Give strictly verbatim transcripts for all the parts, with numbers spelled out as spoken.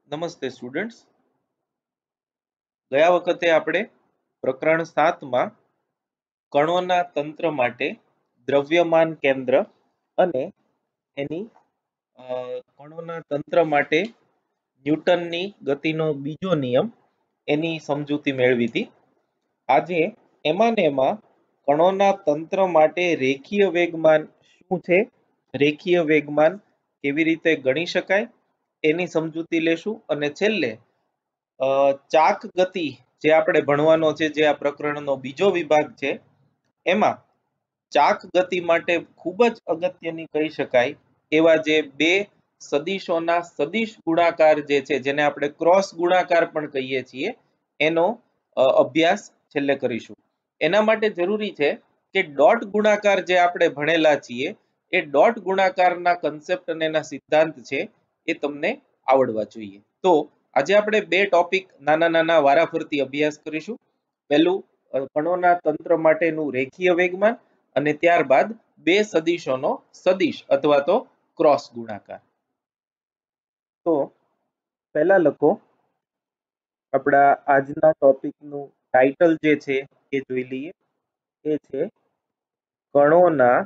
નમસ્તે સ્ટુડન્ટ્સ, ગયા વખતે આપણે પ્રકરણ સાત માં કણોના તંત્ર માટે દ્રવ્યમાન કેન્દ્ર અને એની અ, કણોના તંત્ર માટે ન્યૂટનની ગતિનો બીજો નિયમ એની સમજૂતી મેળવી હતી. આજે એમાં ને એમાં કણોના તંત્ર માટે રેખીય વેગમાન શું છે, રેખીય વેગમાન કેવી રીતે ગણી શકાય એની સમજૂતી લેશું અને છેલ્લે ચાક ગતિ જે આપણે ભણવાનો છે, જે આ પ્રકરણનો બીજો વિભાગ છે, એમાં ચાક ગતિ માટે ખૂબ જ અગત્યની કહી શકાય એવા જે બે સદિશોના સદિશ ગુણાકાર જે છે, જેને આપણે ક્રોસ ગુણાકાર પણ કહીએ છીએ, એનો અભ્યાસ છેલ્લે કરીશું. એના માટે જરૂરી છે કે ડોટ ગુણાકાર જે આપણે ભણેલા છીએ એ ડોટ ગુણાકારના કન્સેપ્ટ અને એના સિદ્ધાંત છે એ તમને આવડવા જોઈએ. તો આજે આપણે બે ટોપિક નાના નાના વારાફરતી અભ્યાસ કરીશું. પહેલું કણોના તંત્ર માટેનું રેખીય વેગમાન અને ત્યારબાદ બે સદિશોનો સદિશ અથવા તો ક્રોસ ગુણાકાર. તો પહેલા લખો આપણા આજના ટોપિકનું ટાઇટલ જે છે એ જોઈ લઈએ. એ છે કણોના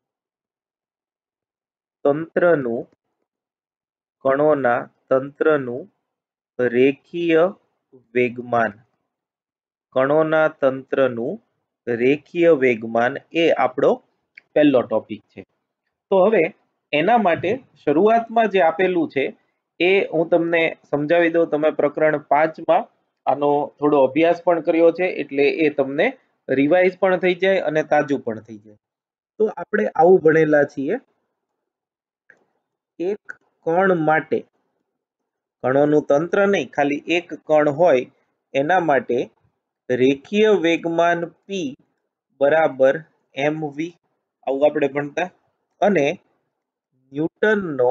તંત્રનું કણોના તંત્રનું રેખીય વેગમાન. કણોના તંત્રનું રેખીય વેગમાન એ આપણો પહેલો ટોપિક છે. તો હવે એના માટે શરૂઆતમાં જે આપેલું છે એ હું તમને સમજાવી દઉં. તમે પ્રકરણ પાંચ માં આનો થોડો અભ્યાસ પણ કર્યો છે, એટલે એ તમને રિવાઇઝ પણ થઈ જાય અને તાજું પણ થઈ જાય. તો આપણે આવું ભણેલા છીએ, એક કણ માટે, કણોનું તંત્ર નહીં, ખાલી એક કણ હોય એના માટે રેખીય વેગમાન p બરાબર mv, આવું આપણે ભણતા. અને ન્યૂટનનો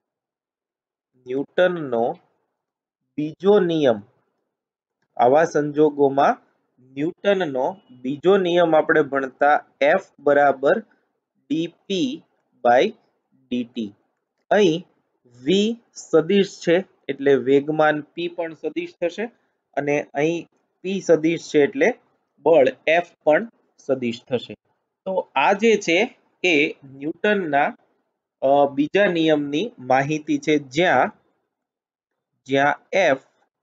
ન્યૂટનનો બીજો નિયમ, આવા સંજોગોમાં ન્યૂટનનો બીજો નિયમ આપણે ભણતા f બરાબર dp બાય dt. અહીં v સદિશ છે એટલે વેગમાન p પણ સદિશ થશે, અને અહીં p સદિશ છે એટલે બળ f પણ સદિશ થશે. તો આ જે છે એ ન્યૂટનના બીજા નિયમની માહિતી છે, જ્યાં જ્યાં f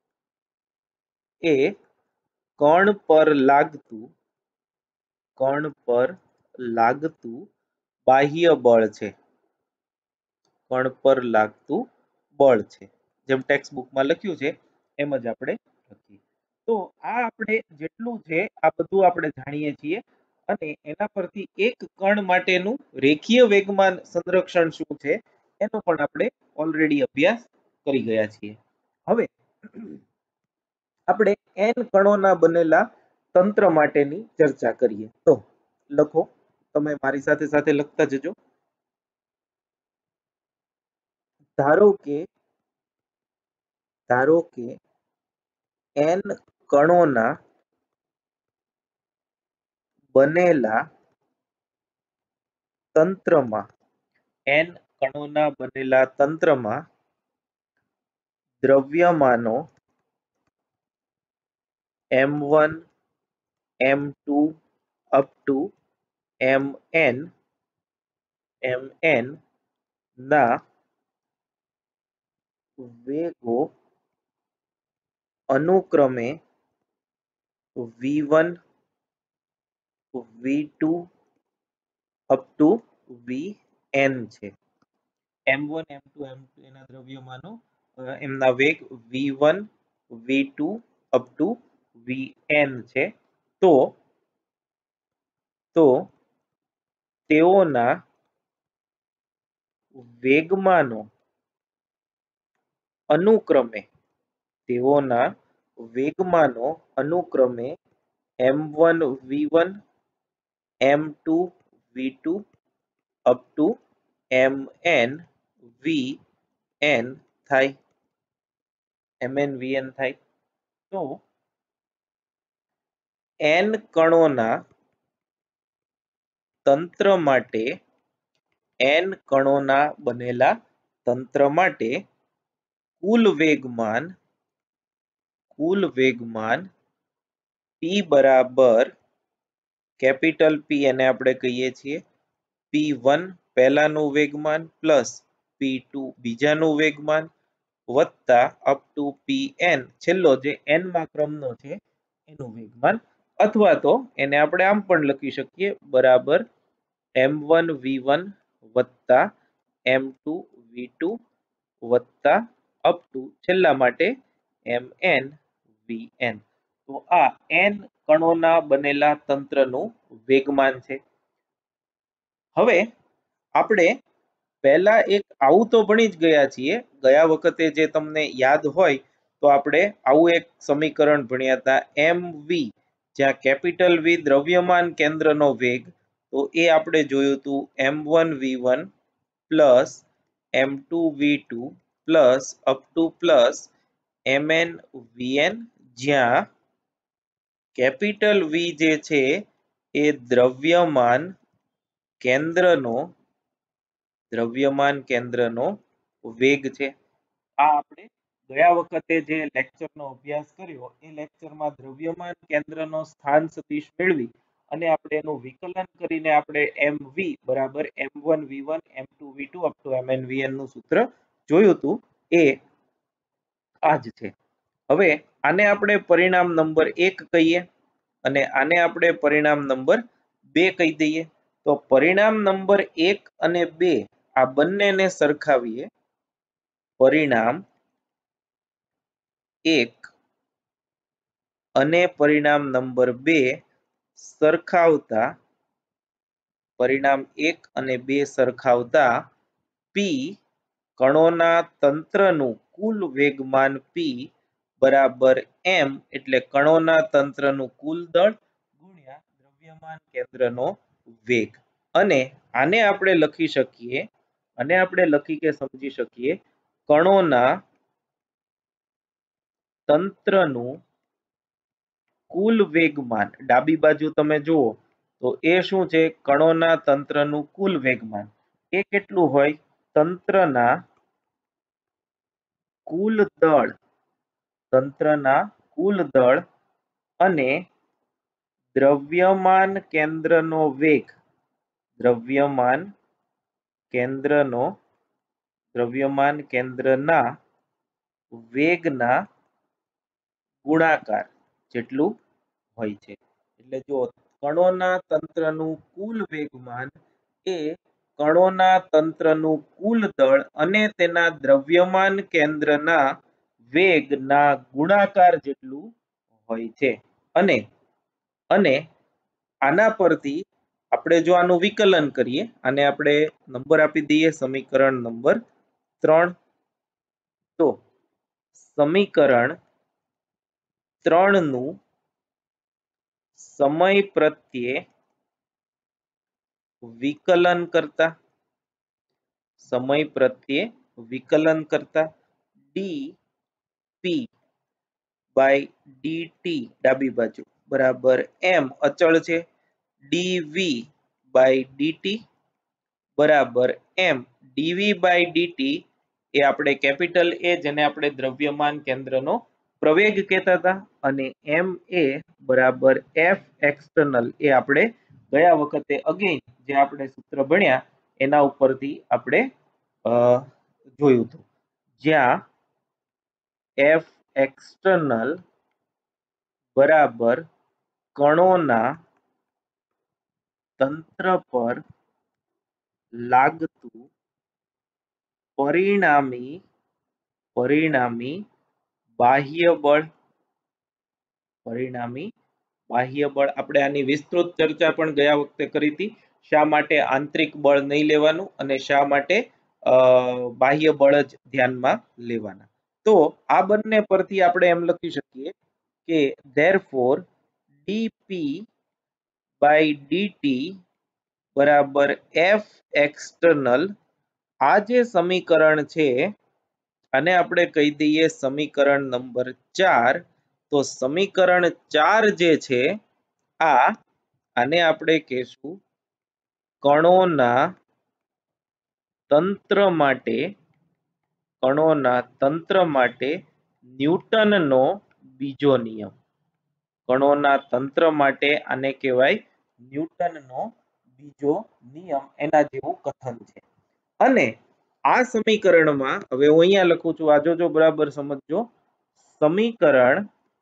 એ કણ પર લાગતું કણ પર લાગતું બાહ્ય બળ છે. કણ પર લાગતું બળ છે, જેમ ટેક્સ્ટ બુકમાં લખ્યું છે એમ જ આપણે લખીએ. તો આ આપણે જેટલું છે આ બધું આપણે જાણીએ છીએ, અને એના પરથી એક કણ માટેનું રેખીય વેગમાન સંરક્ષણ શું છે એનો પણ આપણે ઓલરેડી અભ્યાસ કરી ગયા છીએ. હવે આપણે n કણોના બનેલા તંત્ર માટેની ચર્ચા કરીએ. તો લખો, તમે મારી સાથે સાથે લખતા જજો. ધારો કે ધારો કે n કણોના બનેલા તંત્રમાં n કણોના બનેલા તંત્રમાં દ્રવ્યમાનો M one M two up to mn mn ના વેગો અનુક્રમે V one V two up to vn છે. M one M two M two એના દ્રવ્યમાનો, એમના વેગ V one V two up to vn છે. તો તો તેઓના વેગમાનો અનુક્રમે તેઓના વેગમાનો અનુક્રમે M one V one M two V two up to mn vn થાય. mn vn થાય. તો n કણોના તંત્ર માટે n કણોના બનેલા તંત્ર માટે કુલ વેગમાન કુલ વેગમાન p બરાબર કેપિટલ P એને આપણે કહીએ છીએ પી વન પહેલાનું વેગમાન પ્લસ પી ટુ બીજાનું વેગમાન વત્તા અપ ટુ પીએન છેલ્લો જે n માં ક્રમનો છે એનું વેગમાન, અથવા તો એને આપણે આમ પણ લખી શકીએ બરાબર એમ વન વી વન વત્તા એમ ટુ વી ટુ વત્તા અપ ટુ છેલ્લા માટે એમ એન વી એન. તો આ n કણોના બનેલા તંત્રનું વેગમાન છે. હવે આપણે પહેલા એક આવું તો ભણી જ ગયા છીએ, ગયા વખતે જે તમને યાદ હોય તો આપણે આવું એક સમીકરણ ભણ્યા હતા એમ વી, જ્યાં કેપિટલ વી દ્રવ્યમાન કેન્દ્રનો વેગ, તો એ આપણે જોયું હતું M one V one plus M two V two plus up to plus M N V N, જ્યાં કેપિટલ વી જે છે એ દ્રવ્યમાન કેન્દ્રનો દ્રવ્યમાન કેન્દ્રનો વેગ છે. આ આપણે ગયા વખતે જે લેક્ચરનો અભ્યાસ કર્યો એ લેક્ચરમાં દ્રવ્યમાન કેન્દ્રનો સ્થાન સદિશ મેળવી અને આપણે એનું વિકલન કરીને આપણે એમ વી બરાબર M one V one M two V two up to M N V N નું સૂત્ર જોયું હતું, એ આ જ છે. હવે આને આપણે પરિણામ નંબર એક કહીએ અને આને આપણે પરિણામ નંબર બે કહી દઈએ. તો પરિણામ નંબર એક અને બે આ બંનેને સરખાવીએ. પરિણામ એક અને પરિણામ નંબર બે સરખાવતા પરિણામ એક અને બે સરખાવતા પી કણોના તંત્રનું કુલ વેગમાન પી બરાબર એમ, એટલે કણોના તંત્રનું કુલ દળ ગુણ્યા દ્રવ્યમાન કેન્દ્રનો વેગ. અને આને આપણે લખી શકીએ અને આપણે લખી કે સમજી શકીએ કણોના તંત્રનું કુલ વેગમાન. ડાબી બાજુ તમે જુઓ તો એ શું છે? કણોના તંત્રનું કુલ વેગમાન. એ કેટલું હોય? તંત્રના કુલ દળ તંત્રના કુલ દળ અને દ્રવ્યમાન કેન્દ્રનો વેગ દ્રવ્યમાન કેન્દ્રનો દ્રવ્યમાન કેન્દ્રના વેગના ગુણાકાર જેટલું હોય છે. એટલે જો કણોના તંત્રનું કુલ વેગમાન એ કણોના તંત્રનું કુલ દળ અને તેના દ્રવ્યમાન કેન્દ્રના વેગના ગુણાકાર જેટલું હોય છે. અને અને આના પરથી આપણે જો આનું વિકલન કરીએ, આને આપણે નંબર આપી દઈએ સમીકરણ નંબર ત્રણ. તો સમીકરણ ત્રણ નું સમય પ્રત્યે વિકલન કરતા સમય પ્રત્યે વિકલન કરતા ડી પી બાય ડીટી ડાબી બાજુ બરાબર એમ અચળ છે, ડીવી બાય ડીટી બરાબર એમ. ડીવી બાય ડીટી એ આપણે કેપિટલ એ જેને આપણે દ્રવ્યમાન કેન્દ્રનો પ્રવેગ કહેતા હતા, અને એમ એ બરાબર એફ એક્સટર્નલ એ આપણે ગયા વખતે અગેન જે આપણે સૂત્ર ભણ્યા એના ઉપરથી આપણે જોયું હતું, જ્યાં એફ એક્સટર્નલ બરાબર કણોના તંત્ર પર લાગતું પરિણામી પરિણામી બાહ્ય બળ પરિણામી બાહ્ય બળ. આપણે આની વિસ્તૃત ચર્ચા પણ ગયા વખતે કરી હતી, શા માટે આંતરિક બળ નહીં લેવાનું અને શા માટે બાહ્ય બળ જ ધ્યાનમાં લેવાના. તો આ બંને પરથી આપણે એમ લખી શકીએ કે therefore dp by dt બરાબર f external. આ જે સમીકરણ છે આને આપણે કહી દઈએ સમીકરણ નંબર ચાર. તો સમીકરણ ચાર જે છે આ આને આપણે કહેશું કણોના તંત્ર માટે કણોના તંત્ર માટે ન્યૂટનનો બીજો નિયમ. કણોના તંત્ર માટે આને કહેવાય ન્યૂટનનો બીજો નિયમ, એના જેવું કથન છે. અને આ સમીકરણમાં હવે હું અહીંયા લખું છું, આ જોજો બરાબર સમજજો. સમીકરણ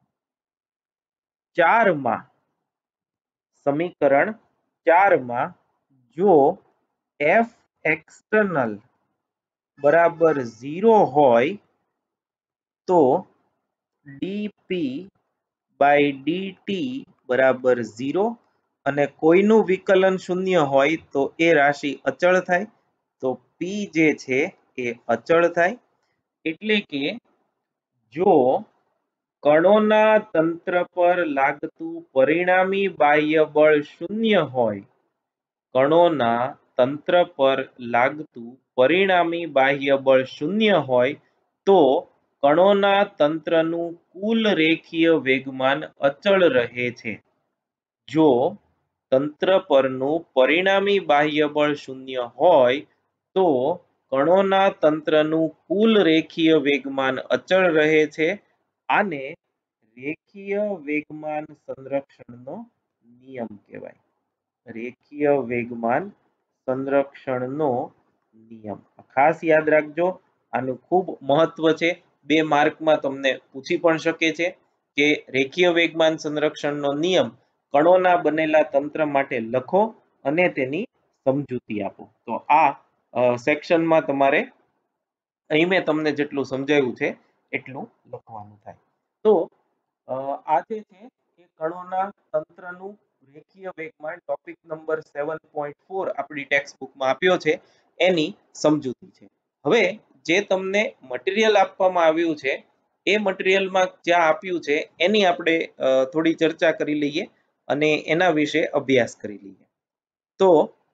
ચાર માં સમીકરણ ચાર માં જો f external બરાબર ઝીરો હોય તો dp by dt બરાબર ઝીરો અને કોઈનું વિકલન શૂન્ય હોય તો એ રાશિ અચળ થાય, તો p જે છે એ અચળ થાય. એટલે કે જો કણોના તંત્ર પર લાગતું પરિણામી બાહ્ય બળ શૂન્ય હોય, કણોના તંત્ર પર લાગતું પરિણામી બાહ્ય બળ શૂન્ય હોય તો કણોના તંત્રનું કુલ રેખીય વેગમાન અચળ રહે છે. જો તંત્ર પરનું પરિણામી બાહ્ય બળ શૂન્ય હોય તો કણોના તંત્રનું કુલ રેખીય વેગમાન અચળ રહે છે. આને રેખીય વેગમાન સંરક્ષણનો નિયમ કહેવાય. રેખીય વેગમાન સંરક્ષણનો નિયમ ખાસ યાદ રાખજો, આનું ખૂબ મહત્વ છે. બે માર્કમાં તમને પૂછી પણ શકે છે કે રેખીય વેગમાન સંરક્ષણનો નિયમ કણોના બનેલા તંત્ર માટે લખો અને તેની સમજૂતી આપો. તો આ સેક્શનમાં તમારે અહીં મેં તમને જેટલું સમજાવ્યું છે એટલું લખવાનું થાય. તો આ જે છે એ કણોના તંત્રનું રેખીય વેગમાન topic number seven point four આપણી ટેક્સ્ટ બુકમાં આપ્યો છે, એની સમજૂતી છે. હવે જે તમને મટીરિયલ આપવામાં આવ્યું છે એ મટીરિયલમાં જ્યાં આપ્યું છે એની આપણે થોડી ચર્ચા કરી લઈએ અને એના વિશે અભ્યાસ કરી લઈએ. તો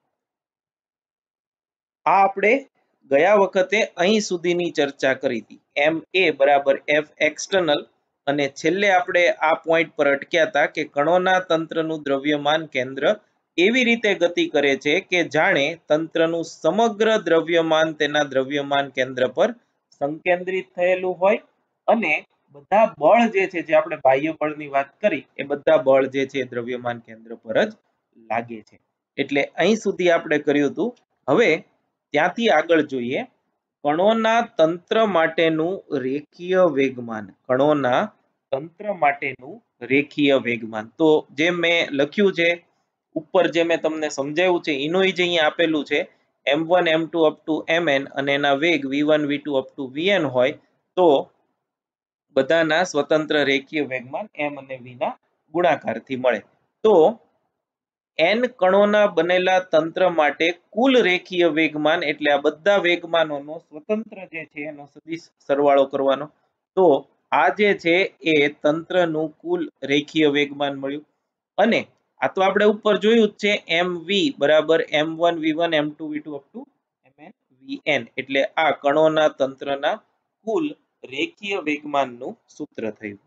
આ આપણે ગયા વખતે અહીં સુધીની ચર્ચા કરી હતી, એમ એ બરાબર એફ એક્સટર્નલ, અને છેલ્લે આપણે આ પોઈન્ટ પર અટક્યા હતા કે કણોના તંત્રનું દ્રવ્યમાન કેન્દ્ર એવી રીતે ગતિ કરે છે કે જાણે તંત્રનું સમગ્ર દ્રવ્યમાન તેના દ્રવ્યમાન કેન્દ્ર પર સંકેન્દ્રિત થયેલું હોય અને બધા બળ જે છે, જે આપણે બાહ્ય બળની વાત કરી, એ બધા બળ જે છે દ્રવ્યમાન કેન્દ્ર પર જ લાગે છે. એટલે અહીં સુધી આપણે કર્યું હતું. હવે ત્યાંથી આગળ જોઈએ કણોના તંત્ર માટેનું રેખીય વેગમાન. કણોના તંત્ર માટેનું રેખીય વેગમાન તો જે મેં લખ્યું છે ઉપર, જે મેં તમને સમજાવ્યું છે એનું જ અહીંયા આપેલું છે. M one M two up to mn અને એના વેગ V one V two up to vn હોય તો બધાના સ્વતંત્ર રેખીય વેગમાન m અને v ના ગુણાકારથી મળે. તો n કણોના બનેલા તંત્ર માટે કુલ રેખીય વેગમાન એટલે આ બધા વેગમાનોનો સ્વતંત્ર જે છે એનો સદિશ સરવાળો કરવાનો. તો આ જે છે એ તંત્રનું કુલ રેખીય વેગમાન મળ્યું. અને આ તો આપણે ઉપર જોયું જ છે, mv બરાબર M one V one M two V two up to mn vn, એટલે આ કણોના તંત્રના કુલ રેખીય વેગમાનનું સૂત્ર થયું.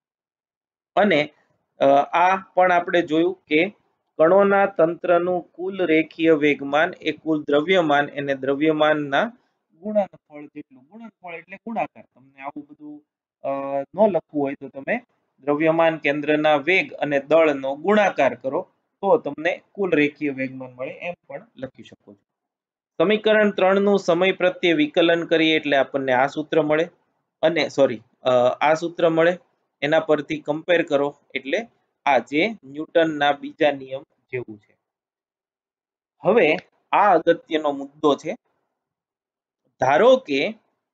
અને આ પણ આપણે જોયું કે કણોના તંત્રનું કુલ રેખીય વેગમાન એ કુલ દ્રવ્યમાન એને દ્રવ્યમાનના ગુણનફળ જેટલું. ગુણનફળ એટલે ગુણાકાર. તમને આવું બધું ન લખવું હોય તો તમે દ્રવ્યમાન કેન્દ્રના વેગ અને દળનો ગુણાકાર કરો તો તમને કુલ રેખીય વેગમાન મળે, એમ પણ લખી શકો છો. સમીકરણ ત્રણ નું સમય પ્રત્યે વિકલન કરીએ એટલે આપણને આ સૂત્ર મળે, અને સોરી આ સૂત્ર મળે. એના પરથી કમ્પેર કરો એટલે આ જે ન્યૂટનના બીજા નિયમ જેવું છે. હવે આ અગત્યનો મુદ્દો છે. ધારો કે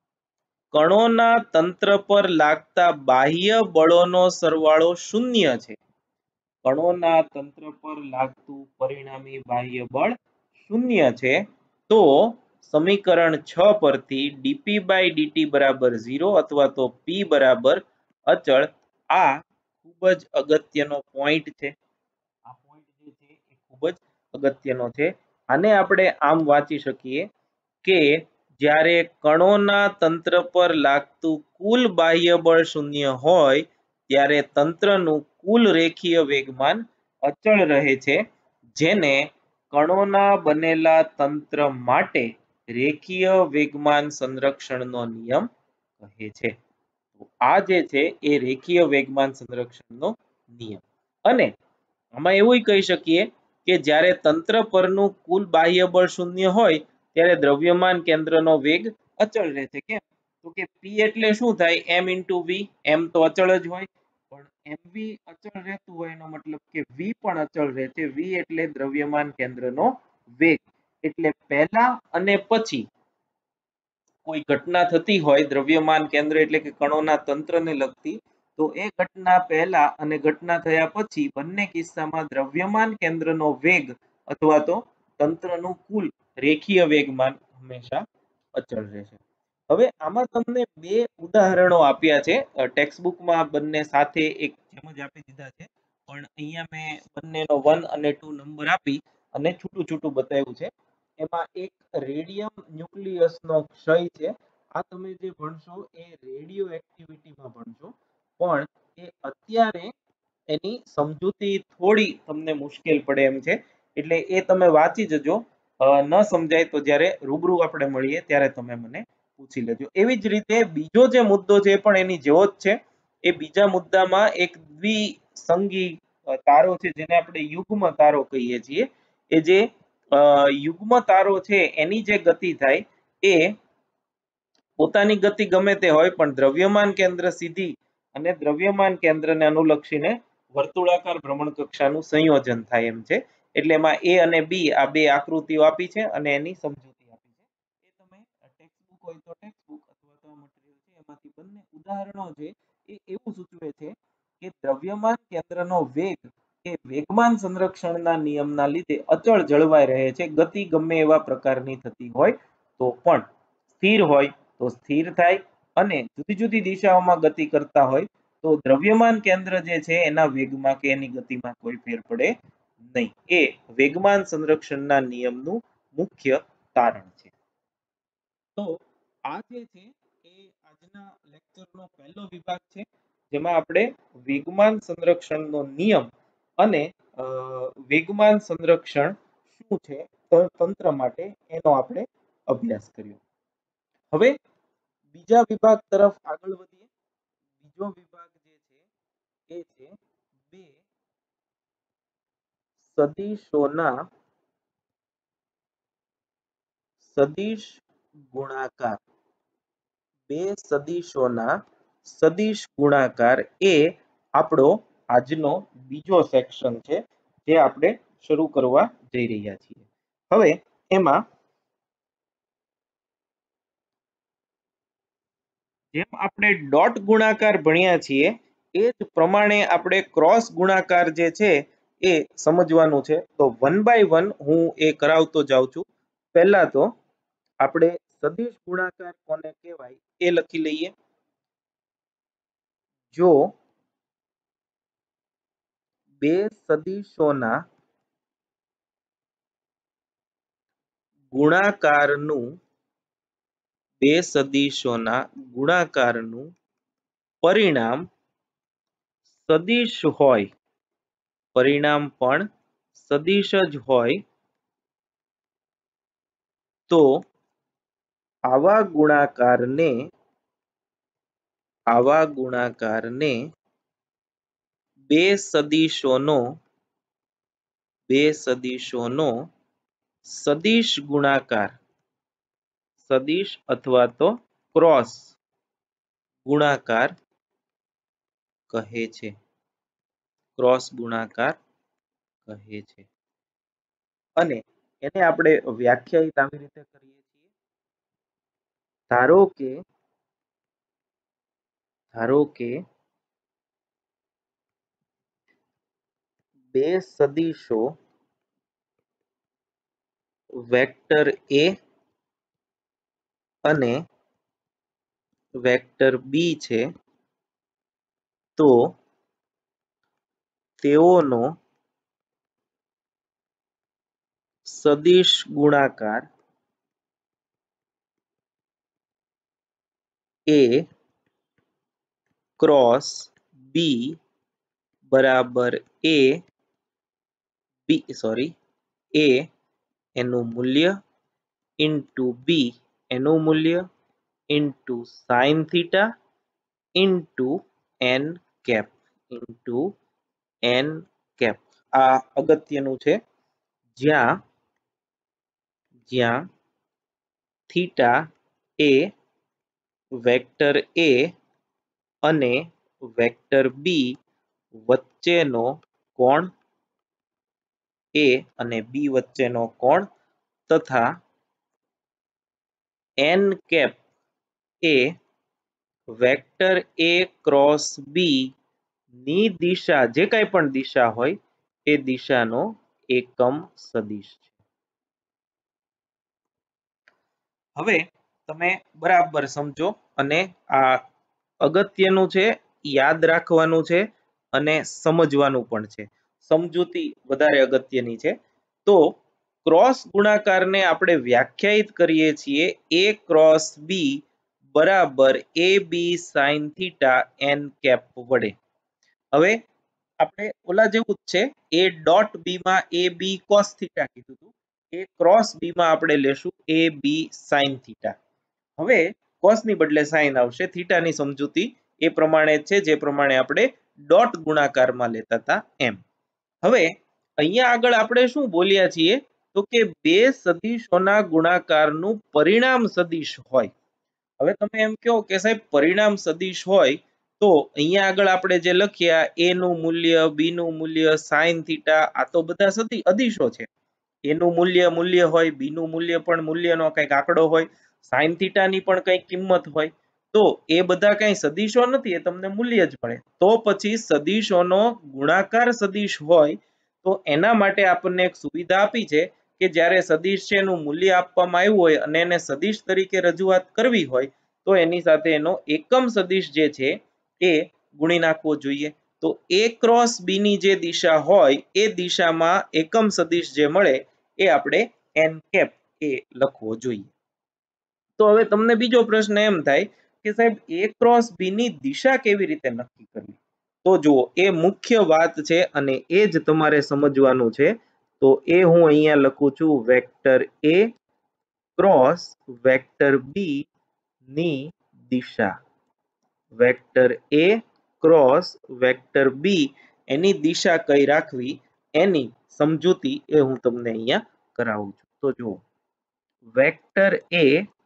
કણોના તંત્ર પર લાગતા બાહ્ય બળોનો સરવાળો શૂન્ય છે. કણોના તંત્ર પર લાગતું પરિણામી બાહ્ય બળ શૂન્ય છે તો સમીકરણ છ પરથી ડીપી બાય ડીટી બરાબર ઝીરો અથવા તો પી બરાબર અચળ. આ ખૂબ જ અગત્યનો પોઈન્ટ છે. આ પોઈન્ટ જે છે એ ખૂબ જ અગત્યનો છે. આને આપણે આમ વાંચી શકીએ કે જ્યારે કણોના તંત્ર પર લાગતું કુલ બાહ્ય બળ શૂન્ય હોય ત્યારે તંત્રનું કુલ રેખીય વેગમાન અચળ રહે છે, જેને કણોના બનેલા તંત્ર માટે રેખીય વેગમાન સંરક્ષણનો નિયમ કહે છે. તો આ જે છે એ રેખીય વેગમાન સંરક્ષણનો નિયમ. અને આમાં એવું કહી શકીએ કે જ્યારે તંત્ર પરનું કુલ બાહ્ય બળ શૂન્ય હોય ત્યારે દ્રવ્યમાન કેન્દ્રનો વેગ અચળ રહે છે. કેમ? તો કે p એટલે શું થાય? m into v. m તો અચળ જ હોય, પણ mv અચળ રહેતું હોય એનો મતલબ કે v પણ અચળ રહે છે. v એટલે દ્રવ્યમાન કેન્દ્રનો વેગ. એટલે પહેલા અને પછી કોઈ ઘટના થતી હોય દ્રવ્યમાન કેન્દ્ર એટલે કે કણોના તંત્રને લગતી, તો એ ઘટના પહેલા અને ઘટના થયા પછી બંને કિસ્સામાં દ્રવ્યમાન કેન્દ્રનો વેગ અથવા તો તંત્રનું કુલ રેખીય વેગમાન હંમેશા અચળ રહેશે. હવે આમાં તમને બે ઉદાહરણો આપ્યા છે. ટેક્સ્ટ બુકમાં બંને સાથે એક જેમ જ આપી દીધા છે, પણ અહીંયા મેં બંનેનો વન અને ટુ નંબર આપી અને છૂટું છૂટું બતાવ્યું છે. એમાં એક રેડિયમ ન્યુક્લિયસનો ક્ષય છે. આ તમે જે ભણશો એ રેડિયો એક્ટિવિટીમાં ભણશો, પણ એ અત્યારે એની સમજૂતી થોડી તમને મુશ્કેલ પડે એમ છે. એટલે એ તમે વાંચી જજો. ન સમજાય તો જ્યારે રૂબરૂ આપણે મળીએ ત્યારે તમે મને પૂછી લેજો. એવી જ રીતે બીજો જે મુદ્દો છે એ પણ એની જેવો જ છે. એ બીજા મુદ્દામાં એક દ્વિસંગી તારો છે જેને આપણે યુગ્મ તારો કહીએ છીએ. એ જે યુગ્મ તારો છે એની જે ગતિ થાય એ પોતાની ગતિ ગમે તે હોય, પણ દ્રવ્યમાન કેન્દ્ર સીધી અને દ્રવ્યમાન કેન્દ્રને અનુલક્ષીને વર્તુળાકાર ભ્રમણ કક્ષાનું સંયોજન થાય એમ છે. એટલે એમાં એ અને બી આ બે આકૃતિઓ આપી છે અને એની સમજૂતી આપી છે. એ તમે ટેક્સ્ટ બુક હોય તો ટેક્સ્ટ બુક અથવા તો મટીરીયલ છે એમાંથી બંને ઉદાહરણો છે એ એવું સૂચવે છે કે દ્રવ્યમાન કેન્દ્રનો વેગ એ વેગમાન સંરક્ષણના નિયમના લીધે અચળ જળવાઈ રહે છે. ગતિ ગમે એવા પ્રકારની થતી હોય તો પણ સ્થિર હોય તો સ્થિર થાય, અને જુદી જુદી દિશાઓમાં ગતિ કરતા હોય તો દ્રવ્યમાન કેન્દ્ર જે છે એના વેગમાં કે એની ગતિમાં કોઈ ફેર પડે નહીં. એ વેગમાન સંરક્ષણના નિયમનું મુખ્ય તારણ છે. તો આ જે છે એ આજના લેક્ચરનો પહેલો વિભાગ છે, જેમાં આપણે વેગમાન સંરક્ષણનો નિયમ અને વેગમાન સંરક્ષણ શું છે તંત્ર માટે એનો આપણે અભ્યાસ કર્યો. હવે બીજા વિભાગ તરફ આગળ વધીએ. બીજો વિભાગ જે છે એ છે બે સદિશોના સદિશ ગુણાકાર. બે સદિશોના સદિશ ગુણાકાર એ આપણો આજનો બીજો સેક્શન છે જે આપણે શરૂ કરવા જઈ રહ્યા છીએ. હવે એમાં જેમ આપણે ડોટ ગુણાકાર ભણ્યા છીએ એ જ પ્રમાણે આપણે ક્રોસ ગુણાકાર જે છે એ સમજવાનું છે. તો વન બાય વન હું એ કરાવતો જાઉં છું. પહેલા તો આપણે સદિશ ગુણાકાર કોને કહેવાય એ લખી લઈએ. જો બે સદિશોના ગુણાકારનું બે સદિશોના ગુણાકારનું પરિણામ સદિશ હોય, પરિણામ પણ સદિશ જ હોય, તો આવા ગુણાકારને આવા ગુણાકારને બે સદિશોનો બે સદિશોનો સદિશ ગુણાકાર સદિશ અથવા તો ક્રોસ ગુણાકાર કહે છે. ક્રોસ ગુણાકાર કહે છે. અને એને આપણે વ્યાખ્યાયિત આવી રીતે કરીએ છીએ. ધારો કે ધારો કે બે સદિશો વેક્ટર એ અને વેક્ટર બી છે, તો તેઓનો સદિશ ગુણાકાર એ ક્રોસ બી બરાબર એ બી સોરી એ એનું મૂલ્ય ઇન્ટુ બી એનું મૂલ્ય into sine theta into N cap into N cap. આ અગત્યનું છે. જ્યાં જ્યાં થીટા એ વેક્ટર એ અને વેક્ટર બી વચ્ચેનો કોણ એ અને બી વચ્ચેનો કોણ તથા એન કેપ એ વેક્ટર એ ક્રોસ બી ની દિશા જે કાંઈ પણ દિશા હોય એ દિશાનો એકમ સદિશ છે. હવે તમે બરાબર સમજો અને આ અગત્યનું છે, યાદ રાખવાનું છે અને સમજવાનું પણ છે. સમજૂતી વધારે અગત્યની છે. તો ક્રોસ ગુણાકારને આપણે વ્યાખ્યાયિત કરીએ છીએ એ ક્રોસ બી બરાબર A B sine theta N cap વડે. હવે આપણે ઓલા જેવું જ છે, એ ડોટ બી માં એ બી કોસ થીટા કીધું હતું, એ ક્રોસ બી માં આપણે લેશું એ બી સાઇન થીટા. હવે કોસ ની બદલે સાઇન આવશે, થીટાની સમજૂતી એ પ્રમાણે છે જે પ્રમાણે આપણે ડોટ ગુણાકારમાં લેતા હતા એમ. હવે અહીંયા આગળ આપણે શું બોલ્યા છીએ તો કે બે સદિશોના ગુણાકારનું પરિણામ સદિશ હોય. હવે તમે એમ કહો કે સાહેબ પરિણામ સદિશ હોય તો અહીંયા આગળ આપણે જે લખ્યા a નું મૂલ્ય b નું મૂલ્ય sin થીટા આ તો બધા સદી અદિશો છે. a નું મૂલ્ય મૂલ્ય હોય, b નું મૂલ્ય પણ મૂલ્યનો કંઈક આંકડો હોય, sin થીટા ની પણ કંઈક કિંમત હોય, તો એ બધા કઈ સદિશો નથી, એ તમને મૂલ્ય જ મળે. તો પછી સદિશોનો ગુણાકાર સદિશ હોય તો એના માટે આપણને એક સુવિધા આપી છે કે જ્યારે સદિશ છે એનું મૂલ્ય આપવામાં આવ્યું હોય અને એને સદિશ તરીકે રજૂઆત કરવી હોય તો એની સાથે એનો એકમ સદિશ જે છે એ ગુણી નાખવો જોઈએ. તો a ક્રોસ b ની જે દિશા હોય એ દિશામાં એકમ સદિશ જે મળે એ આપણે n કેપ એ લખવો જોઈએ. તો હવે તમને બીજો પ્રશ્ન એમ થાય કે સાહેબ a ક્રોસ b ની દિશા કેવી રીતે નક્કી કરવી? તો જુઓ એ મુખ્ય વાત છે અને એ જ તમારે સમજવાનું છે. તો એ હું અહીંયા લખું છું vector a cross vector b ની દિશા. Vector a cross vector b એની દિશા કઈ રાખવી એની સમજૂતી એ હું તમને અહીંયા કરાવું છું. તો જુઓ vector a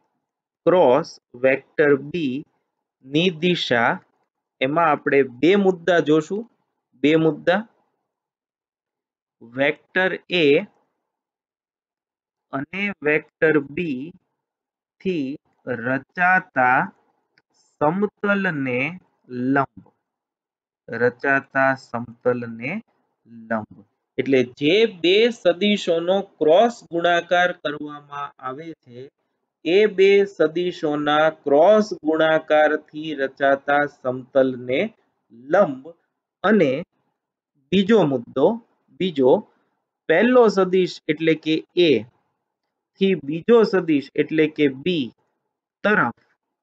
cross vector b ની દિશા એમાં આપણે બે મુદ્દા જોશું. બે મુદ્દા વેક્ટર a અને વેક્ટર b થી રચાતા સમતલને લંબ. રચાતા સમતલને લંબ એટલે જે બે સદિશોનો ક્રોસ ગુણાકાર કરવામાં આવે છે એ બે સદિશોના ક્રોસ ગુણાકારથી રચાતા સમતલને લંબ. અને બીજો મુદ્દો બીજો પહેલો સદિશ એટલે કે a થી બીજો સદિશ એટલે કે b તરફ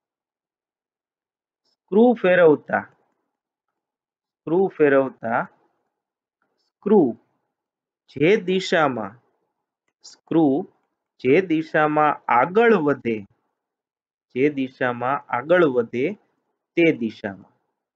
સ્ક્રૂ ફેરવતા સ્ક્રૂ ફેરવતા સ્ક્રૂ જે દિશામાં સ્ક્રૂ જે દિશામાં આગળ વધે જે દિશામાં આગળ વધે તે દિશામાં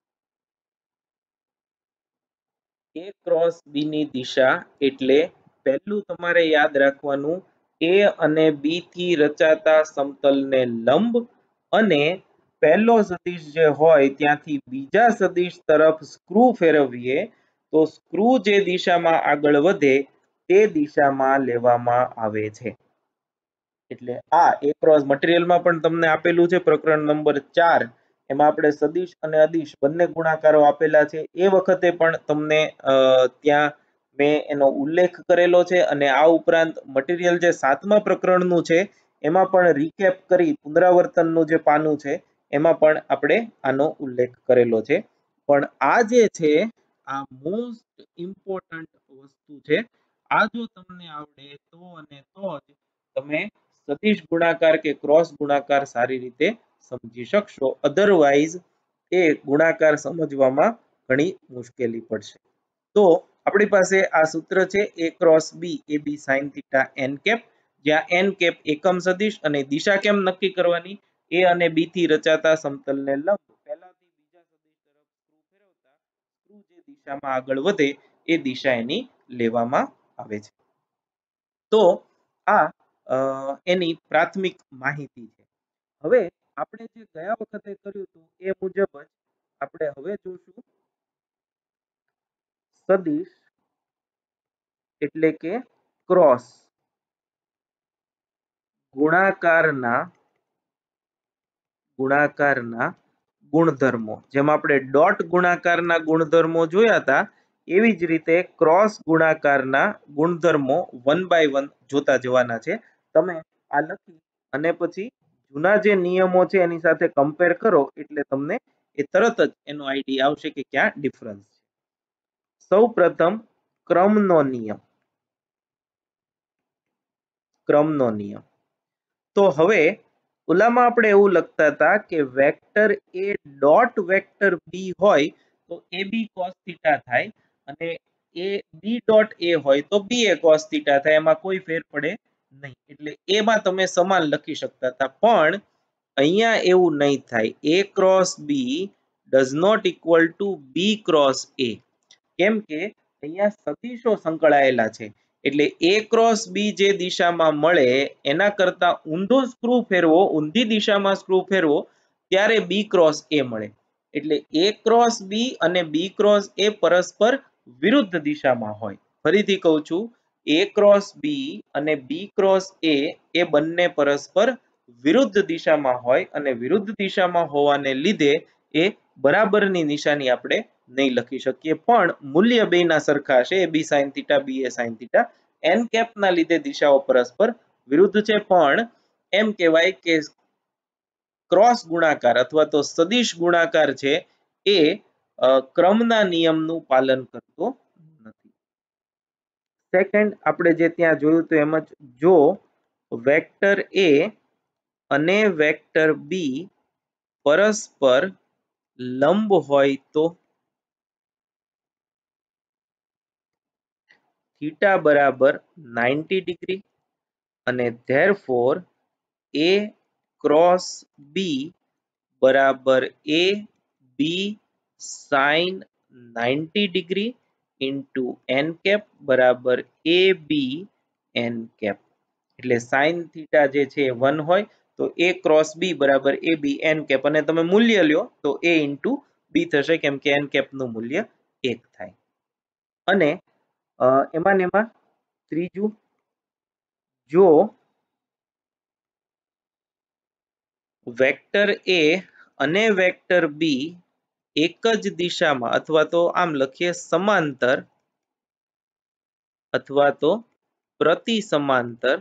a ક્રોસ b ની દિશા એટલે પહેલું તમારે યાદ રાખવાનું a અને b થી રચાતા સમતલને લંબ અને પહેલો સદિશ જે હોય ત્યાંથી બીજા સદિશ તરફ સ્ક્રૂ ફેરવીએ તો સ્ક્રૂ જે દિશામાં આગળ વધે તે દિશામાં લેવામાં આવે છે. એટલે આ a ક્રોસ મટીરીયલમાં પણ તમને આપેલું છે પ્રકરણ નંબર ચાર, એમાં આપણે સદિશ અને અદિશ બંને ગુણાકારો આપેલા છે. એ વખતે પણ તમને ત્યાં મેં એનો ઉલ્લેખ કરેલો છે અને આ ઉપરાંત મટીરીયલ જે સાતમા પ્રકરણનું છે એમાં પણ રીકેપ કરી પુનરાવર્તનનું જે પાનું છે એમાં પણ આપણે આનો ઉલ્લેખ કરેલો છે. પણ આ જે છે આ મોસ્ટ ઇમ્પોર્ટન્ટ વસ્તુ છે. આ જો તમને આવડે તો અને તો જ તમે સદિશ ગુણાકાર કે ક્રોસ ગુણાકાર સારી રીતે સમજી શકશો. અધરવાઇઝ એ ગુણાકાર સમજવામાં ઘણી મુશ્કેલી પડશે. તો આપણી પાસે આ સૂત્ર છે a cross b ab sin theta n cap, જ્યાં એન કેપ એકમ સદિશ અને દિશા કેમ નક્કી કરવાની, એ અને બી થી રચાતા સમતલને લંબ પહેલાથી બીજા સદિશ તરફ સ્ક્રૂ ફેરવતા સ્ક્રૂ જે દિશામાં આગળ વધે એ દિશા એની લેવામાં આવે છે. તો આ એની પ્રાથમિક માહિતી છે. હવે આપણે જે ગયા વખતે કર્યું હતું એ મુજબ જ આપણે હવે જોશું સદિશ એટલે કે ક્રોસ ગુણાકારના ગુણાકારના ગુણધર્મો. જેમ આપણે ડોટ ગુણાકારના ગુણધર્મો જોયા હતા એવી જ રીતે ક્રોસ ગુણાકારના ગુણધર્મો વન બાય વન જોતા જવાના છે. તમે આ લખી અને પછી જૂના જે નિયમો છે એની સાથે કમ્પેર કરો એટલે તમને એ તરત જ એનો આઈડિયા આવશે કે ક્યાં ડિફરન્સ છે. સૌ પ્રથમ ક્રમનો નિયમ. ક્રમનો નિયમ તો હવે ઓલામાં આપણે એવું લખતા હતા કે vector A dot vector B હોય તો એ બી cos થીટા થાય અને એ બી ડોટ એ હોય તો બી એ cos થીટા થાય, એમાં કોઈ ફેર પડે નહીં. એટલે એમાં તમે સમાન લખી શકતા હતા, પણ અહીંયા એવું નહીં થાય. a cross B does not equal to B cross A, કેમ કે અહીંયા સદિશો સંકળાયેલા છે. એટલે a ક્રોસ બી જે દિશામાં મળે એના કરતા ઊંધો સ્ક્રૂ ફેરવો, ઊંધી દિશામાં સ્ક્રૂ ફેરવો ત્યારે b ક્રોસ a મળે. એટલે a ક્રોસ બી અને b ક્રોસ એ પરસ્પર વિરુદ્ધ દિશામાં હોય. ફરીથી કહું છું, a ક્રોસ બી અને b ક્રોસ a એ બંને પરસ્પર વિરુદ્ધ દિશામાં હોય અને વિરુદ્ધ દિશામાં હોવાને લીધે એ બરાબરની નિશાની આપણે નહીં લખી શકીએ, પણ મૂલ્ય બેના સરખા હશે. A B sine theta, B A sine theta. N cap ના લીધે દિશાઓ પરસ્પર વિરુદ્ધ છે, પણ એમ કહેવાય કે ક્રોસ ગુણાકાર અથવા તો સદિશ ગુણાકાર છે એ ક્રમના નિયમનું પાલન કરતો નથી. સેકન્ડ આપણે જે ત્યાં જોયું તો એમ જ, જો વેક્ટર એ અને વેક્ટર બી પરસ્પર લંબ હોય તો થીટા બરાબર નાઇન્ટી ડિગ્રી અને ધેરફોર એ ક્રોસ બી બરાબર A B sine ninety degree into N cap બરાબર એ બી એન કેપ. એટલે સાઇન થીટા જે છે એ વન હોય તો એ ક્રોસ બી બરાબર એ બી એન કેપ, અને તમે મૂલ્ય લ્યો તો એ ઇન્ટુ બી થશે, કેમ કે એન કેપ નું મૂલ્ય એક થાય. અને એમાં ને એમાં ત્રીજું, જો વેક્ટર એ અને વેક્ટર બી એક જ દિશામાં અથવા તો આમ લખીએ સમાંતર અથવા તો પ્રતિ સમાંતર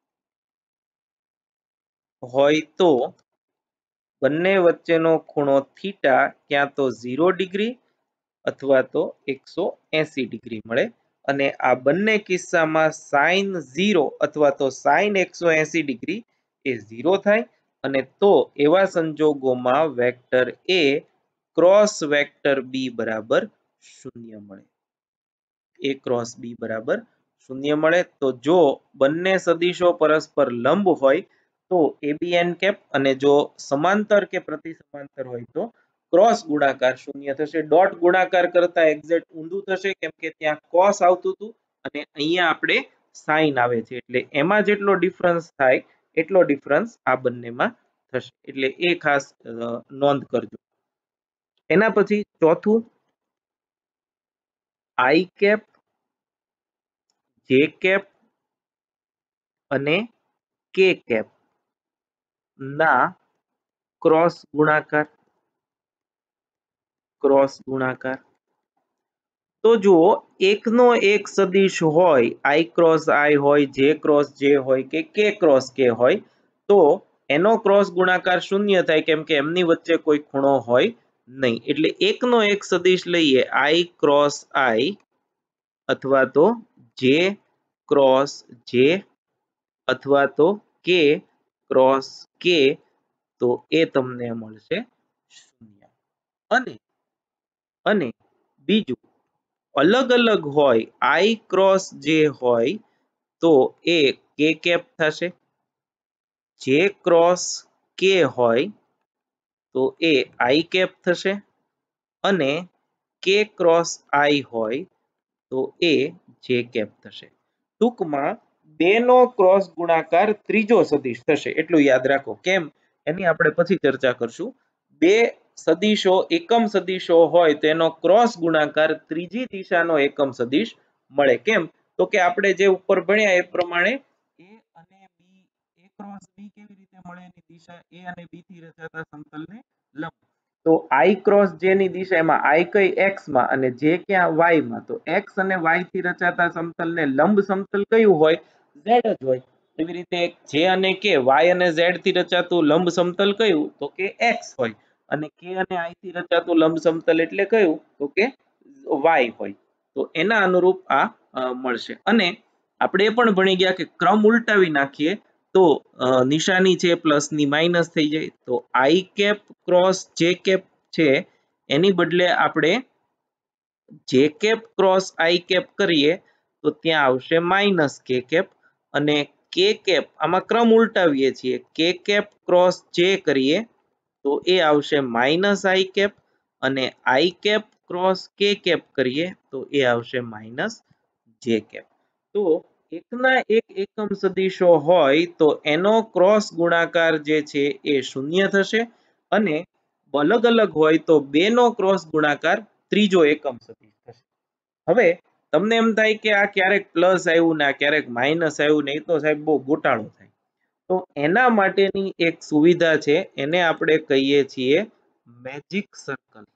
હોય તો બંને વચ્ચેનો ખૂણો થીટા ક્યાં તો ઝીરો ડિગ્રી અથવા તો એકસો એસી ડિગ્રી મળે. અને આ બંને કિસ્સામાં સાઇન ઝીરો અથવા તો સાઇન એકસો એસી ડિગ્રી એ ઝીરો થાય, અને તો એવા સંજોગોમાં vector A cross vector B બરાબર શૂન્ય મળે. એ ક્રોસ બી બરાબર શૂન્ય મળે. તો જો બંને સદિશો પરસ્પર લંબ હોય તો એ બી એન કેપ, અને જો સમાંતર કે પ્રતિ સમાંતર હોય તો ક્રોસ ગુણાકાર શૂન્ય થશે. ડોટ ગુણાકાર કરતા એક્ઝેક્ટ ઊંધું થશે, કેમ કે ત્યાં કોસ આવતું હતું અને અહીંયા આપણે સાઇન આવે છે, એટલે એમાં જેટલો ડિફરન્સ થાય એટલો ડિફરન્સ આ બંનેમાં થશે. એટલે એ ખાસ નોંધ કરજો. એના પછી ચોથું, આઈ કેપ, જે કેપ અને કે કેપ ના ક્રોસ ગુણાકાર. ક્રોસ ગુણાકાર તો જુઓ, એકનો એક સદિશ હોય, આઈ ક્રોસ આઈ હોય, જે ક્રોસ જે હોય કે કે ક્રોસ કે હોય, તો એનો ક્રોસ ગુણાકાર શૂન્ય થાય, કેમ કે એમની વચ્ચે કોઈ ખૂણો હોય નહીં. એટલે એકનો એક સદિશ લઈએ, આઈ ક્રોસ આઈ અથવા તો જે ક્રોસ જે અથવા તો કે ક્રોસ કે, તો એ તમને મળશે શૂન્ય. અને અને બીજું, અલગ અલગ હોય, આઈ ક્રોસ જે હોય તો એ કે કેપ થશે, જે ક્રોસ કે હોય તો એ આઈ કેપ થશે, અને કે ક્રોસ આઈ હોય તો એ જે કેપ થશે. ટૂંકમાં બે નો ક્રોસ ગુણાકાર ત્રીજો સદિશ થશે, એટલું યાદ રાખો. કેમ એની આપણે પછી ચર્ચા કરશું. બે સદિશો એકમ સદિશો હોય તો એનો ક્રોસ ગુણાકાર ત્રીજી દિશાનો એકમ સદિશ મળે. કેમ તો કે આપણે જે ઉપર ભણ્યા એ પ્રમાણે એ અને બી, એ ક્રોસ બી કેવી રીતે મળે, એની દિશા એ અને બી થી રચાતા સમતલને લંબ. તો આઈ ક્રોસ જે ની દિશા, એમાં આઈ કઈ x માં અને જે ક્યાં y માં, તો x અને y થી રચાતા સમતલને લંબ સમતલ કયું હોય? z જ હોય. એવી રીતે જે અને કે y અને z થી રચાતું લંબ સમતલ કયું? તો કે x હોય. અને કે અને i થી રચાતું લંબ સમતલ એટલે કયું? તો કે y હોય. તો એના અનુરૂપ આ મળશે. અને આપણે એ પણ ભણી ગયા કે ક્રમ ઉલટાવી નાખીએ તો નિશાની છે પ્લસ ની માઇનસ થઈ જાય. તો I cap cross J cap છે એની બદલે આપણે જે કેપ ક્રોસ આઈ કેપ કરીએ તો ત્યાં આવશે માઇનસ કે કેપ, અને કે કેપ આમાં ક્રમ ઉલટાવીએ છીએ, કે કેપ ક્રોસ જે કરીએ તો એ આવશે માઇનસ આઈ કેપ, અને I cap cross K cap કરીએ તો એ આવશે માઇનસ જે કેપ. તો એકના એક એકમ સદિશો હોય તો એનો ક્રોસ ગુણાકાર જે છે એ શૂન્ય થશે, અને અલગ અલગ હોય તો બે નો ક્રોસ ગુણાકાર ત્રીજો એકમ સદિશ થશે. હવે તમને એમ થાય કે આ ક્યારેક પ્લસ આવ્યું ને ક્યારેક માઇનસ આવ્યું ને, એ તો સાહેબ બહુ ગોટાળો થાય. તો એના માટેની એક સુવિધા છે, એને આપણે કહીએ છીએ મેજિક સર્કલ.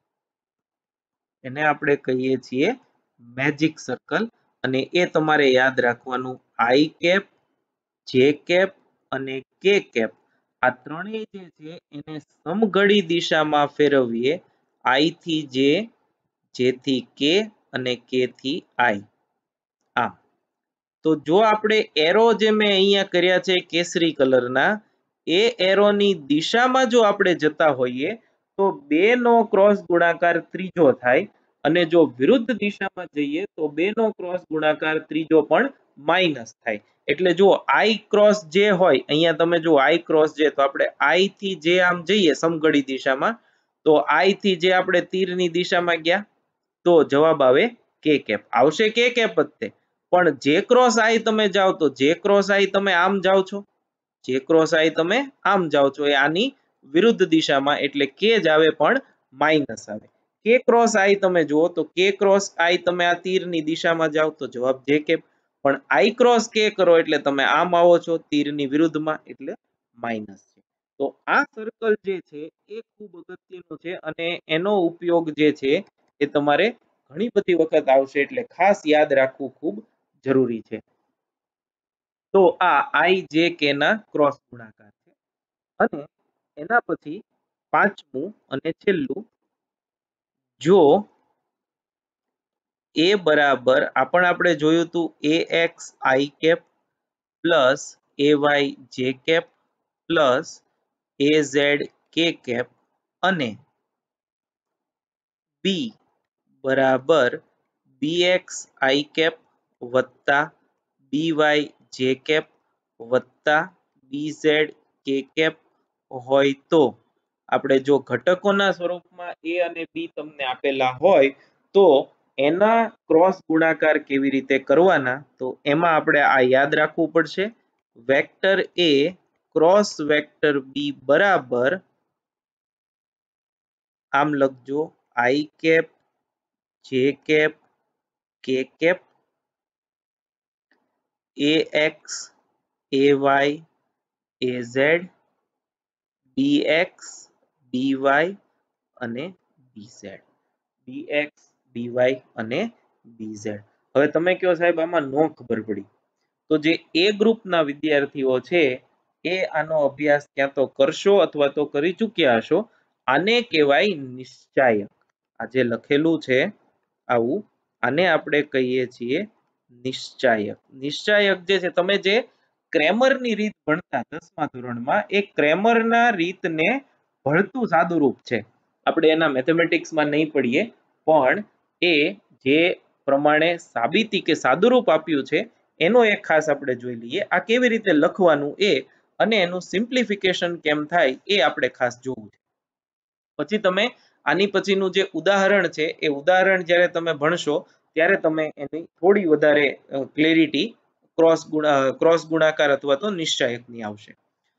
એને આપણે કહીએ છીએ મેજિક સર્કલ. અને એ તમારે યાદ રાખવાનું, આઈ કેપ, જે કેપ અને કે કેપ આ ત્રણેય જે છે એને સમઘડી દિશામાં ફેરવીએ, આઈ થી જે, જે થી કે અને કે થી આઈ. આમ તો જો આપણે એરો જે મેં અહીંયા કર્યા છે કેસરી કલરના, એ એરોની દિશામાં જો આપણે જતા હોઈએ તો બે નો ક્રોસ ગુણાકાર ત્રીજો થાય, અને જો વિરુદ્ધ દિશામાં જઈએ તો બે નો ક્રોસ ગુણાકાર ત્રીજો પણ માઇનસ થાય. એટલે જો આઈ ક્રોસ જે હોય, અહીંયા તમે જો આઈ ક્રોસ જે, તો આપણે આઈ થી જે આમ જઈએ સમઘડી દિશામાં, તો આઈ થી જે આપણે તીરની દિશામાં ગયા તો જવાબ આવે કે કેપ. આવશે કે કેપ જ તે, પણ જે ક્રોસ આઈ તમે જાઓ તો જે ક્રોસ આઈ તમે આમ જાઓ છો, જે ક્રોસ આઈ તમે આમ જાઓ છો, એ આની વિરુદ્ધ દિશામાં, એટલે કે જ આવે પણ માઇનસ આવે. કે ક્રોસ આઈ તમે જુઓ તો કે ક્રોસ આઈ તમે આ તીરની દિશામાં જાઓ તો જવાબ જે કેપ, પણ આઈ ક્રોસ કે કરો એટલે તમે આમ આવો છો તીરની વિરુદ્ધમાં, એટલે માઇનસ છે. તો આ સર્કલ જે છે એ ખૂબ અગત્યનું છે, અને એનો ઉપયોગ જે છે એ તમારે ઘણી બધી વખત આવશે, એટલે ખાસ યાદ રાખવું ખૂબ જરૂરી છે. તો આ આઈ જે કે ના ક્રોસ ગુણાકાર છે. અને એના પછી પાંચમું અને છેલ્લું, જો એ બરાબર આપણ આપણે જોયું હતું A X I cap plus A Y J cap plus A Z K cap, અને બી બરાબર બી એક્સ આઈ કેપ વત્તા બી વાય જે કેપ વત્તા બી ઝેડ કે કેપ હોય, તો આપણે જો ઘટકોના સ્વરૂપમાં એ અને બી તમને આપેલા હોય તો એના ક્રોસ ગુણાકાર કેવી રીતે કરવાના, તો એમાં આપણે આ યાદ રાખવું પડશે. Vector A cross vector B બરાબર આમ લખજો, I cap J cap K cap A X A Y A Z B X B Y અને B Z, B X B Y અને બી ઝેડ. હવે તમે કહો સાહેબ આમાં નો ખબર પડી, તો જે એ ગ્રુપના વિદ્યાર્થીઓ છે એ આનો અભ્યાસ ક્યાં તો કરશો અથવા તો કરી ચૂક્યા હશો. આને કહેવાય નિશ્ચાયક. આ જે લખેલું છે આવું, આને આપણે કહીએ છીએ નિશ્ચાયક. નિશ્ચાયક જે છે, તમે જે ક્રેમરની રીત ભણતા દસમા ધોરણમાં, એ ક્રેમરના રીતને ભળતું સાદું રૂપ છે. આપણે એના મેથેમેટિક્સમાં નહીં પડીએ, પણ એ જે પ્રમાણે સાબિતી કે સાદુરૂપ આપ્યું છે એનો એક ખાસ આપણે જોઈ લઈએ. આ કેવી રીતે લખવાનું એ અને એનું સિમ્પ્લિફિકેશન કેમ થાય એ આપણે ખાસ જોવું છે. પછી તમે આની પછીનું જે ઉદાહરણ છે એ ઉદાહરણ જ્યારે તમે ભણશો ત્યારે તમે એની થોડી વધારે ક્લેરિટી ક્રોસ ગુણા ક્રોસ ગુણાકાર અથવા તો નિશ્ચાયકની આવશે.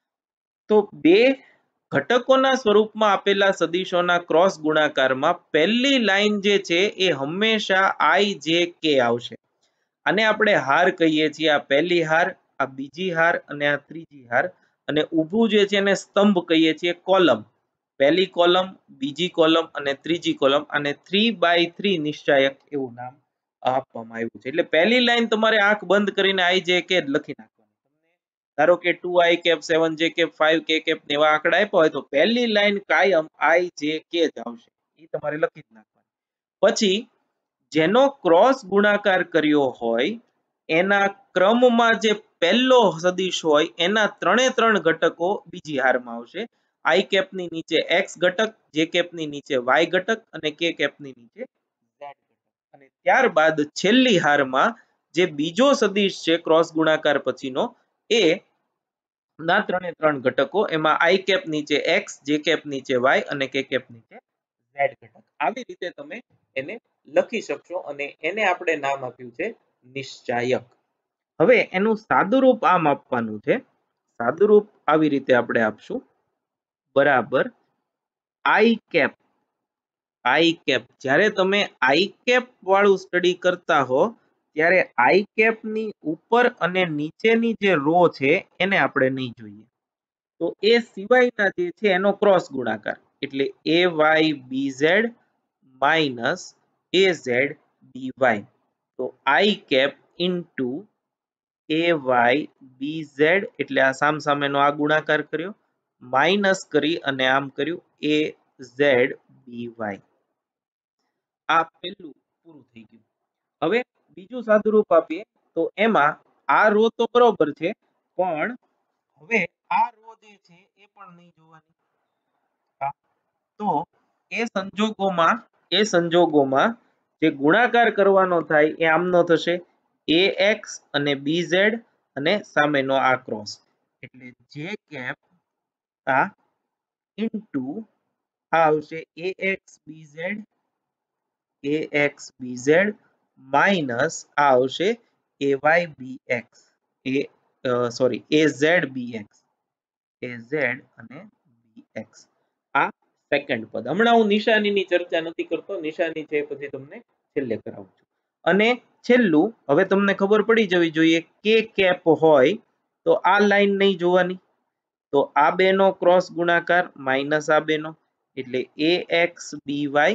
તો બે ઘટકોના સ્વરૂપમાં આપેલા સદિશોના ક્રોસ ગુણાકારમાં પહેલી લાઈન જે છે એ હંમેશા આઈ જે કે આવશે. આને આપણે હાર કહીએ છીએ. આ પહેલી હાર, આ બીજી હાર અને આ ત્રીજી હાર, અને ઊભું જે છે એને સ્તંભ કહીએ છીએ, કોલમ. પહેલી કોલમ, બીજી કોલમ અને ત્રીજી કોલમ, અને થ્રી બાય થ્રી નિશ્ચાયક એવું નામ આપવામાં આવ્યું છે. એટલે પહેલી લાઈન તમારે આંખ બંધ કરીને આઈ જે કે લખી નાખવાની. ધારો કે ટુ આઈ કેપ, સેવન જે કેપ, ફાઈવ કે કેપ એવા આંકડા આપ્યા હોય તો પહેલી લાઈન કાયમ આઈ જે કે જ આવશે. એ તમારે લખી જ નાખવાની. પછી જેનો ક્રોસ ગુણાકાર કર્યો હોય એના ક્રમમાં જે પહેલો સદિશ હોય એના ત્રણે ત્રણ ઘટકો બીજી હારમાં આવશે. આઈ કેપની નીચે એક્સ ઘટક, જે કેપની નીચે વાય ઘટક અને કે કેપની નીચે ઝેડ ઘટક. અને ત્યારબાદ છેલ્લી હારમાં જે બીજો સદિશ છે ક્રોસ ગુણાકાર પછીનો એ ના ત્રણે ત્રણ ઘટકો, એમાં આઈ કેપ નીચે એક્સ, જે કેપ નીચે વાય અને કે કેપ નીચે ઝેડ ઘટક. આવી રીતે તમે એને લખી શકશો અને એને આપણે નામ આપ્યું છે નિશ્ચાયક. હવે એનું સાદુરૂપ આમ આપવાનું છે. સાદુરૂપ આવી રીતે આપણે આપશું, બરાબર આઈ કેપ. આઈ કેપ જ્યારે તમે આઈ કેપ વાળું સ્ટડી કરતા હો ત્યારે આઈ કેપ ની ઉપર અને નીચેની જે રો છે એને આપણે નહીં જોઈએ. તો એ સિવાયના જે છે એનો ક્રોસ ગુણાકાર, એટલે A Y B Z minus A Z B Y. તો I cap into A Y B Z, એટલે આ સામ સામેનો આ ગુણાકાર કર્યો, માઇનસ કરી અને આમ કર્યું એ ઝેડ બી વાય. આ પહેલું પૂરું થઈ ગયું. હવે બીજું સાદુરૂપ આપીએ તો એમાં આ રો તો બરોબર છે, પણ હવે આ રો જે છે એ પણ નહીં જોવાની. તો એ સંજોગોમાં એ સંજોગોમાં જે ગુણાકાર કરવાનો થાય એ આમનો થશે, એ એક્સ અને બી ઝેડ અને સામેનો આ ક્રોસ, એટલે જે કેપ આ ઇન્ટુ આ આવશે A X B Z, A X B Z minus આ આવશે A Y B X, A sorry A Z B X, A Z અને બી એક્સ. આ સેકન્ડ પદ. હમણાં હું નિશાનીની ચર્ચા નથી કરતો, નિશાની છે પછી તમને છેલ્લે કરાવું છું. અને છેલ્લું, હવે તમને ખબર પડી જવી જોઈએ કે કેપ હોય તો આ લાઈન નહીં જોવાની. તો આ બેનો ક્રોસ ગુણાકાર માઇનસ આ બેનો, એટલે A X B Y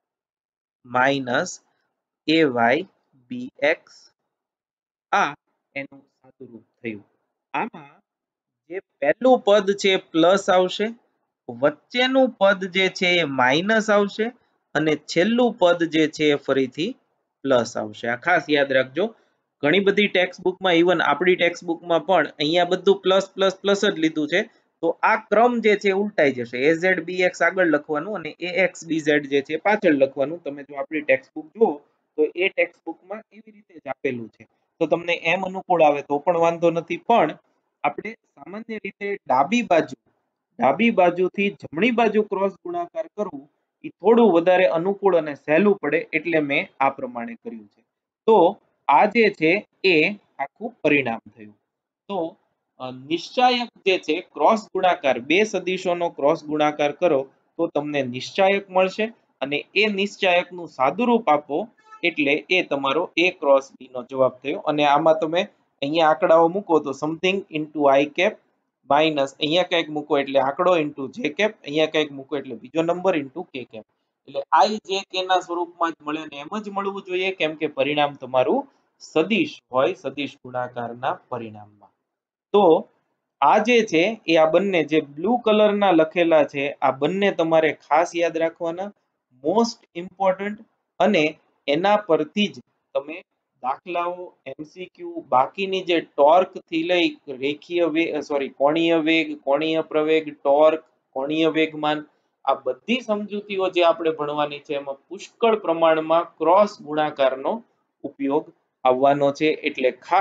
minus A Y B X. આ એનું સાદુરૂપ થયું. આમાં જે પહેલું પદ છે પ્લસ આવશે, વચ્ચેનું પદ જે છે એ માઇનસ આવશે અને છેલ્લું પદ જે છે એ ફરીથી પ્લસ આવશે. આ ખાસ યાદ રાખજો. ઘણી બધી ટેક્સ્ટ બુકમાં, ઇવન આપણી ટેક્સ્ટ બુકમાં પણ અહીંયા બધું પ્લસ પ્લસ પ્લસ જ લીધું છે. તો આ ક્રમ જે છે ઉલટાઈ જશે. એ ઝેડ બી એક્સ આગળ લખવાનું અને એ એક્સ બી ઝેડ જે છે પાછળ લખવાનું. તમે જો આપણી ટેક્સ્ટ બુક જુઓ તો એ ટેક્સ્ટ બુકમાં એવી રીતે જ આપેલું છે. તો તમને એમ અનુકૂળ આવે તો પણ વાંધો નથી, પણ આપણે સામાન્ય રીતે ડાબી બાજુ ડાબી બાજુથી જમણી બાજુ ક્રોસ ગુણાકાર કરવું એ થોડું વધારે અનુકૂળ અને સહેલું પડે, એટલે મેં આ પ્રમાણે કર્યું છે. તો આ જે છે એ આખું પરિણામ થયું. તો નિશ્ચાયક જે છે ક્રોસ ગુણાકાર, બે સદિશોનો ક્રોસ ગુણાકાર કરો તો તમને નિશ્ચાયક મળશે અને એ નિશ્ચાયકનું સાદુરૂપ આપો એટલે એ તમારો એ ક્રોસ બી નો જવાબ થયો. અને આમાં તમે અહીંયા આંકડાઓ મૂકો તો something into I cap minus અહીંયા કંઈક મૂકો એટલે આંકડો ઇન્ટુ જે કેપ, અહીંયા કંઈક મૂકો એટલે બીજો નંબર ઇન્ટુ કે કેપ. એટલે આઈ જે કે ના સ્વરૂપમાં જ મળે ને એમ જ મળવું જોઈએ, કેમ કે પરિણામ તમારું સદિશ હોય, સદિશ ગુણાકારના પરિણામમાં. તો આ જે છે એ આ બંને જે બ્લુ કલરના લખેલા છે આ બંને તમારે ખાસ યાદ રાખવાના, મોસ્ટ ઇમ્પોર્ટન્ટ. અને એના પરથી જ તમે દાખલાઓ, એમસીક્યુ, બાકીની જે ટોર્ક થી લઈ રેખીય વેગ, સોરી કોણીય વેગ, કોણીય પ્રવેગ, ટોર્ક, કોણીય વેગમાન, આ બધી સમજૂતીઓ જે આપણે ભણવાની છે એમાં પુષ્કળ પ્રમાણમાં ક્રોસ ગુણાકારનો ઉપયોગ આવવાનો છે. એટલે ખાસ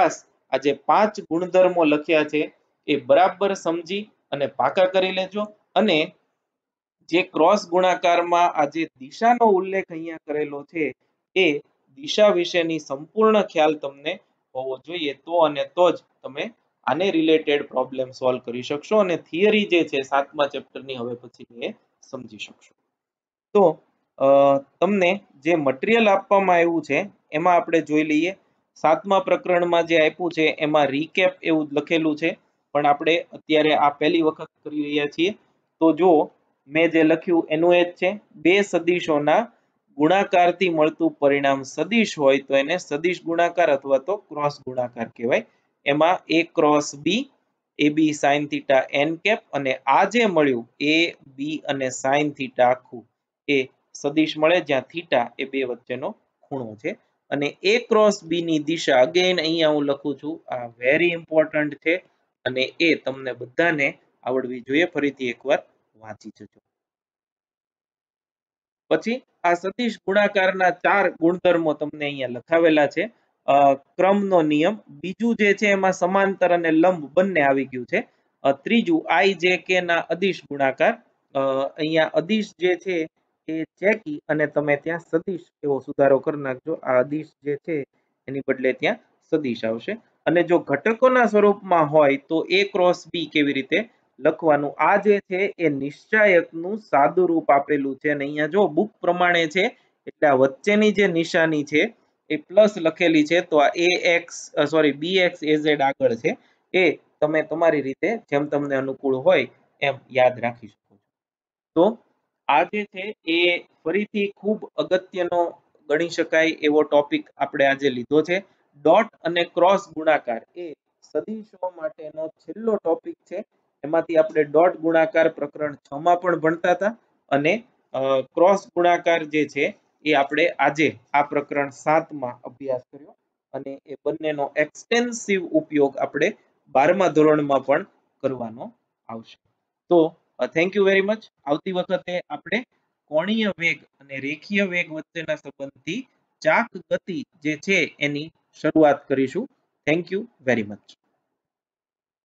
આ જે પાંચ ગુણધર્મો લખ્યા છે એ બરાબર સમજી અને પાકા કરી લેજો અને જે ક્રોસ ગુણાકારમાં આ જે દિશાનો ઉલ્લેખ અહીંયા કરેલો છે એ દિશા વિશેની સંપૂર્ણ ખ્યાલ તમને હોવો જોઈએ તો અને તો જ તમે આને રિલેટેડ પ્રોબ્લેમ સોલ્વ કરી શકશો અને થિયરી જે છે સાતમા ચેપ્ટરની હવે પછી એ સમજી શકશો. તો તમને જે મટીરિયલ આપવામાં આવ્યું છે એમાં આપણે જોઈ લઈએ. સાતમા પ્રકરણમાં જે આપ્યું છે એમાં રીકેપ એવું લખેલું છે, પણ આપણે અત્યારે આ પહેલી વખત કરી રહ્યા છીએ. તો જો મેં જે લખ્યું એનું એ જ છે, બે સદિશોના ગુણાકારથી મળતું પરિણામ સદિશ હોય તો એને સદિશ ગુણાકાર અથવા તો ક્રોસ ગુણાકાર કહેવાય. એમાં a cross b, ab sin theta n cap અને આ જે મળ્યું a b અને sin થીટા આખું એ સદિશ મળે જ્યાં થીટા એ બે વચ્ચેનો ખૂણો છે. અને a ક્રોસ b ની દિશા અગેન અહીંયા હું લખું છું, આ વેરી ઇમ્પોર્ટન્ટ છે અને એ તમને બધાને આવડવી જોઈએ. ફરીથી એકવાર વાંચી જજો. પછી આ સદિશ ગુણાકારના ચાર ગુણધર્મો તમને અહીંયા લખાવેલા છે. ક્રમનો નિયમ, બીજું જે છે એમાં સમાંતર અને લંબ બંને આવી ગયું છે. ત્રીજું આઈ જે કે ના અદિશ ગુણાકાર, અહીંયા અદિશ જે છે એ ચેકી અને તમે ત્યાં સદિશ એવો સુધારો કરી નાખજો. આ અદિશ જે છે એની બદલે ત્યાં સદિશ આવશે. અને જો ઘટકોના સ્વરૂપમાં હોય તો a ક્રોસ b કેવી રીતે લખવાનું, આ જે છે એ નિશ્ચાયકનું સાદું રૂપ આપેલું છે અને અહીંયા જો બુક પ્રમાણે છે એટલે આ વચ્ચેની જે નિશાની છે એ પ્લસ લખેલી છે, તો આ ax સોરી bx az આગળ છે એ તમે તમારી રીતે જેમ તમને અનુકૂળ હોય એમ યાદ રાખી શકો છો. તો આ જે છે એ ફરીથી ખૂબ અગત્યનો ગણી શકાય એવો ટોપિક આપણે આજે લીધો છે. ડોટ અને ક્રોસ ગુણાકાર એ સદિશો માટેનો છેલ્લો ટોપિક છે. એમાંથી આપણે ડોટ ગુણાકાર પ્રકરણ છ માં પણ ભણતા હતા અને ક્રોસ ગુણાકાર જે છે એ આપણે આજે આ પ્રકરણ સાત માં અભ્યાસ કર્યો અને એ બંનેનો એક્સટેન્સિવ ઉપયોગ આપણે બારમા ધોરણમાં પણ કરવાનો આવશે. તો થેન્ક યુ વેરી મચ. આવતી વખતે આપણે કોણીય વેગ અને રેખીય વેગ વચ્ચેના સંબંધથી ચાક ગતિ જે છે એની શરૂઆત કરીશું. Thank you very much.